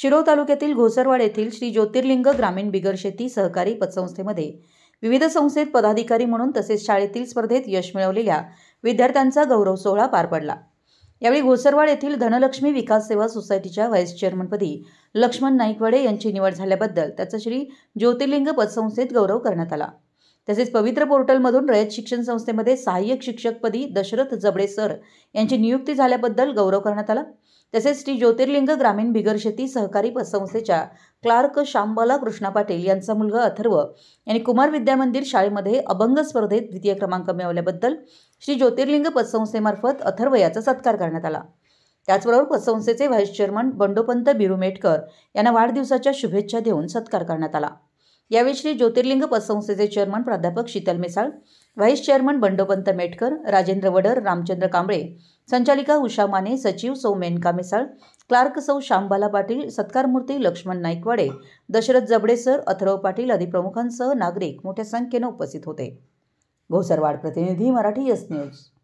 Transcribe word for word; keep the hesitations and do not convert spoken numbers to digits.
शिरोळ तालुक्यातील घोसरवाड येथील श्री ज्योतिर्लिंग ग्रामीण बिगर शेती सहकारी पतसंस्थेमध्ये विविध संस्थेत पदाधिकारी म्हणून तसेच शाळेतील स्पर्धेत यश मिळवलेल्या विद्यार्थ्यांचा गौरव सोहळा पार पडला। यावेळी घोसरवाड येथील धनलक्ष्मी विकास सेवा सोसायटीच्या व्हाईस चेअरमनपदी लक्ष्मण नाईकवाडे यांची निवड झाल्याबद्दल त्याचा श्री ज्योतिर्लिंग पतसंस्थेत गौरव करण्यात आला। तसेच पवित्र पोर्टलमधून रयत शिक्षण संस्थेमध्ये सहाय्यक शिक्षकपदी दशरथ जबडे सर यांची नियुक्ती झाल्याबद्दल गौरव करण्यात आला। तसेच श्री ज्योतिर्लिंग ग्रामीण बिगर शेती सहकारी पतसंस्थेच्या क्लार्क श्यामबाला कृष्णा पाटील यांचा मुलगा अथर्व यांनी कुमार विद्या मंदिर शाळेमध्ये अभंग स्पर्धेत द्वितीय क्रमांक मिळवल्याबद्दल श्री ज्योतिर्लिंग पतसंस्थेमार्फत अथर्व याचा सत्कार करण्यात आला। त्याचबरोबर पतसंस्थेचे व्हाईस चेअरमन बंडोपंत बिरुमेटकर यांना वाढदिवसाच्या शुभेच्छा देऊन सत्कार करण्यात आला। यावेळी श्री ज्योतिर्लिंग पतसंस्थेचे चेअरमन प्राध्यापक शीतल मिसाळ, व्हाईस चेअरमन बंडोपंत मेटकर, राजेंद्र वडर, रामचंद्र कांबळे, संचालिका उषा माने, सचिव सौ मेनका मिसाळ, क्लार्क सौ श्यामबाला पाटील, सत्कारमूर्ती लक्ष्मण नाईकवाडे, दशरथ जबडे सर, अथर्व पाटील आदी प्रमुखांसह नागरिक मोठ्या संख्येने उपस्थित होते। घोसरवाड प्रतिनिधी मराठी यस न्यूज।